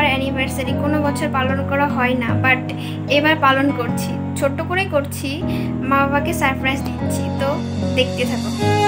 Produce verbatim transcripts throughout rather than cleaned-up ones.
বাবার অ্যানিভার্সারি কোনো বছর পালন করা হয় না, বাট এবার পালন করছি, ছোট্ট করেই করছি, মা বাবাকে সারপ্রাইজ দিচ্ছি, তো দেখতে থাকো।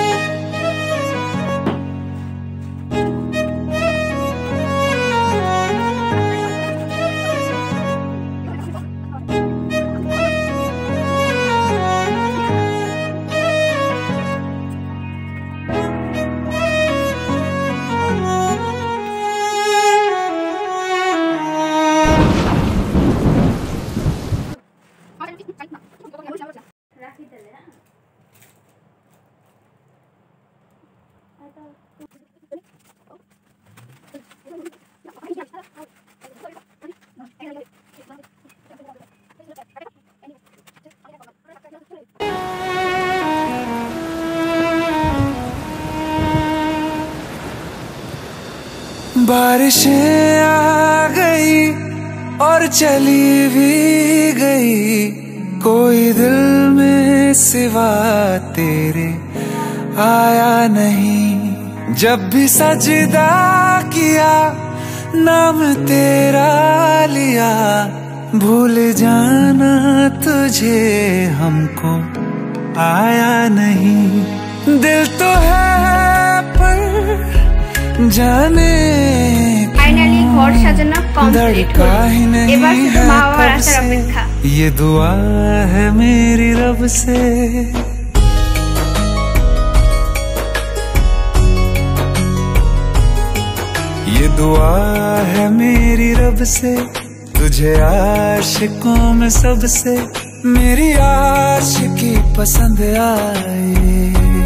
बारिशें आ गई और चली भी गई, कोई दिल में सिवा तेरे आया नहीं। जब भी सजदा किया नाम तेरा लिया, भूल जाना तुझे हमको आया नहीं। दिल तो है पर जाने फाइनली घर সাজানো কমপ্লিট হলো, এবার শুধু মা বাবার আসার অপেক্ষা। ये दुआ है मेरी रब से, ये दुआ है मेरी रब से, तुझे आशिकों में सबसे मेरी आशिकी पसंद आए,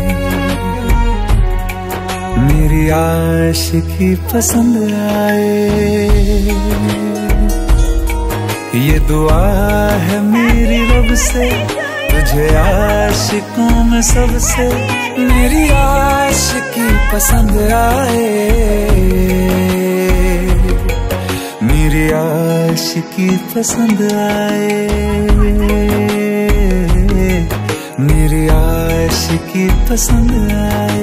मेरी आशिकी पसंद आए। ये दुआ है मेरी रब से, तुझे आशिकों में सबसे मेरी आशिकी पसंद आए, मेरी आशिकी पसंद आए, मेरी आशिकी पसंद आए।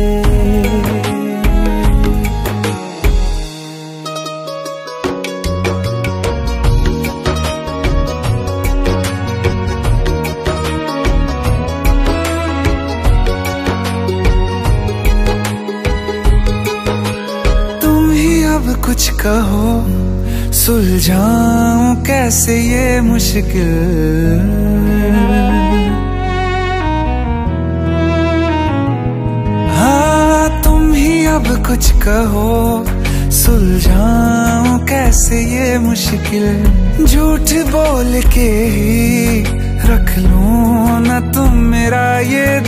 कुछ कहो सुलझाऊं कैसे ये मुश्किल, हाँ तुम ही अब कुछ कहो सुलझाऊं कैसे ये मुश्किल। झूठ बोल के ही रख लूं न तुम मेरा ये